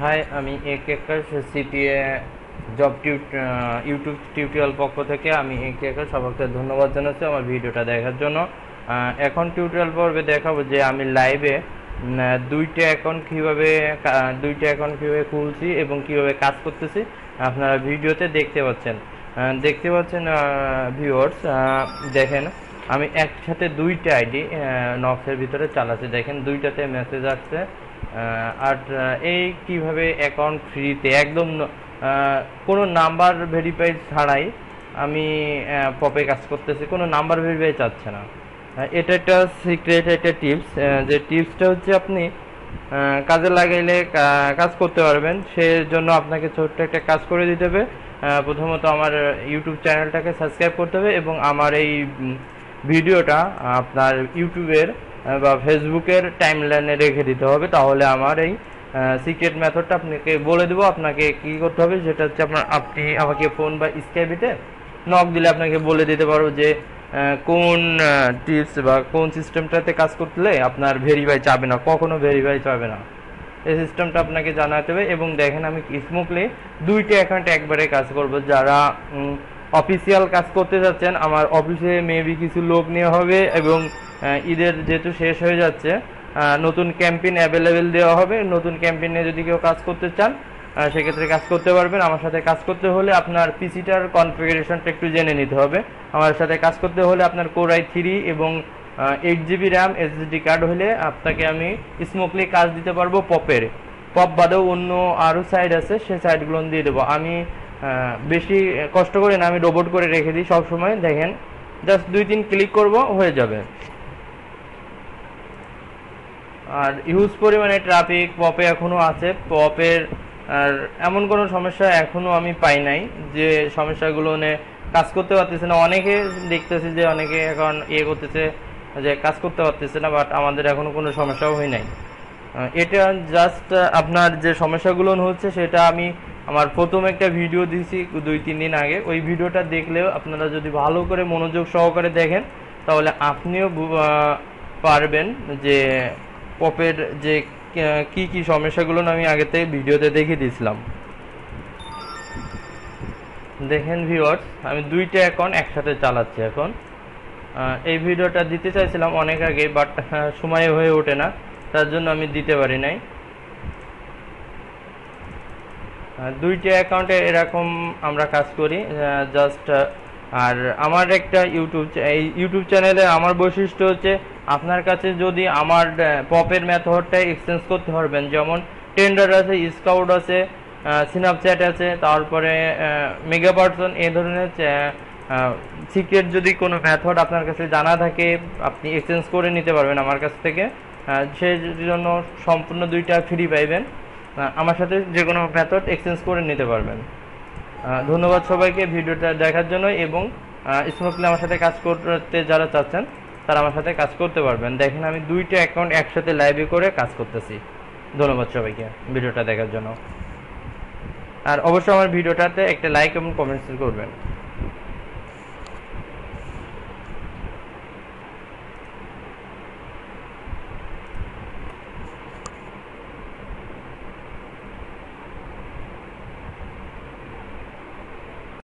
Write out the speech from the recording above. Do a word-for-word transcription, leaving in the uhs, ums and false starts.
High, আমি এক Akash CPA job টিউট ইউটিউব টিউটোরিয়াল পক্ষ থেকে আমি এক আকাশ সবাইকে ধন্যবাদ জানাচ্ছি আমার ভিডিওটা দেখার জন্য। এখন টিউটোরিয়াল পর্বে দেখাবো যে আমি লাইভে দুইটা অ্যাকাউন্ট কীভাবে দুইটা অ্যাকাউন্ট কীভাবে খুলছি এবং কীভাবে কাজ করতেছি আপনারা ভিডিওতে দেখতে পাচ্ছেন দেখতে পাচ্ছেন ভিউয়ার্স। দেখেন আমি একসাথে দুইটা আইডি নক্সের ভিতরে চালাচ্ছি, দেখেন দুইটাতে মেসেজ আসছে। আর এই কিভাবে অ্যাকাউন্ট ফ্রিতে একদম কোনো নাম্বার ভেরিফাই ছাড়াই আমি পপে কাজ করতেছি, কোনো নাম্বার ভেরিফাই চাচ্ছে না। এটা একটা সিক্রেট একটা টিপস, যে টিপসটা হচ্ছে আপনি কাজে লাগাইলে কাজ করতে পারবেন। সেজন্য আপনাকে ছোট্ট একটা কাজ করে দিতে হবে। প্রথমত আমার ইউটিউব চ্যানেলটাকে সাবস্ক্রাইব করতে হবে এবং আমার এই ভিডিওটা আপনার ইউটিউবের বা ফেসবুকের টাইমলাইনে রেখে দিতে হবে। তাহলে আমার এই সিক্রেট মেথডটা আপনাকে বলে দেবো। আপনাকে কি করতে হবে সেটা হচ্ছে আপনার আপনি আমাকে ফোন বা স্কাইপে নক দিলে আপনাকে বলে দিতে পারবো যে কোন টিপস বা কোন সিস্টেমটাতে কাজ করলে আপনার ভেরিফাই চাবে না, কখনো ভেরিফাই চাবে না, এই সিস্টেমটা আপনাকে জানাতে হবে। এবং দেখেন আমি স্মুথলি দুইটা অ্যাকাউন্টে একবারে কাজ করব। যারা অফিসিয়াল কাজ করতে যাচ্ছেন, আমার অফিসে মেবি কিছু লোক নেওয়া হবে এবং ঈদের যেহেতু শেষ হয়ে যাচ্ছে নতুন ক্যাম্পেইন অ্যাভেলেবেল দেওয়া হবে। নতুন ক্যাম্পেইনে যদি কেউ কাজ করতে চান সেক্ষেত্রে কাজ করতে পারবেন। আমার সাথে কাজ করতে হলে আপনার পিসিটার কনফিগারেশনটা একটু জেনে নিতে হবে। আমার সাথে কাজ করতে হলে আপনার কোর আই থ্রি এবং eight GB RAM SSD card হলে আপনাকে আমি স্মুথলি কাজ দিতে পারবো। পপের পপ বাদেও অন্য আরও সাইড আছে, সেই সাইডগুলো দিয়ে দেবো। আমি বেশি কষ্ট করে না, আমি রোবট করে রেখে দিই সবসময়। দেখেন জাস্ট দুই তিন ক্লিক করব, হয়ে যাবে। আর হিউজ পরিমাণে ট্রাফিক পপে এখনও আছে। পপের আর এমন কোনো সমস্যা এখনও আমি পাই নাই যে সমস্যাগুলো নিয়ে কাজ করতে পারতেছে না। অনেকে দেখতেছি যে অনেকে এখন ইয়ে করতেছে যে কাজ করতে পারতেছে না, বাট আমাদের এখনও কোনো সমস্যাও হয় নাই। এটা জাস্ট আপনার যে সমস্যাগুলো হচ্ছে সেটা আমি আমার প্রথম একটা ভিডিও দিয়েছি দুই তিন দিন আগে। ওই ভিডিওটা দেখলেও আপনারা যদি ভালো করে মনোযোগ সহকারে দেখেন তাহলে আপনিও পারবেন যে পপের যে কি কি সমস্যাগুলো আমি আগেতে ভিডিওতে দেখিয়ে দিয়েছিলাম। দেখেন ভিউয়ার্স, আমি দুইটা অ্যাকাউন্ট একসাথে চালাচ্ছি এখন। এই ভিডিওটা দিতে চাইছিলাম অনেক আগে, বাট সময় হয়ে ওঠে না, তার জন্য আমি দিতে পারি নাই। দুইটা অ্যাকাউন্টে এরকম আমরা কাজ করি জাস্ট। আর আমার একটা ইউটিউব এই ইউটিউব চ্যানেলে আমার বৈশিষ্ট্য হচ্ছে আপনার কাছে যদি আমার পপের মেথডটা এক্সচেঞ্জ করতে পারবেন, যেমন টেন্ডার আছে, স্কাউট আছে, স্ন্যাপচ্যাট আছে, তারপরে মেগা পার্সন, এই ধরনের সিক্রেট যদি কোনো মেথড আপনার কাছে জানা থাকে আপনি এক্সচেঞ্জ করে নিতে পারবেন আমার কাছ থেকে। সেই জন্য সম্পূর্ণ দুইটা ফ্রি পাইবেন, আমার সাথে যে কোনো মেথড এক্সচেঞ্জ করে নিতে পারবেন। ধন্যবাদ সবাইকে ভিডিওটা দেখার জন্য। এবং স্মুথলি আমার সাথে কাজ করতে যারা চাচ্ছেন তারা আমার সাথে কাজ করতে পারবেন। দেখেন আমি দুইটা অ্যাকাউন্ট একসাথে লাইভে করে কাজ করতেছি। ধন্যবাদ সবাইকে ভিডিওটা দেখার জন্য। আর অবশ্যই আমার ভিডিওটাতে একটা লাইক এবং কমেন্টস করবেন।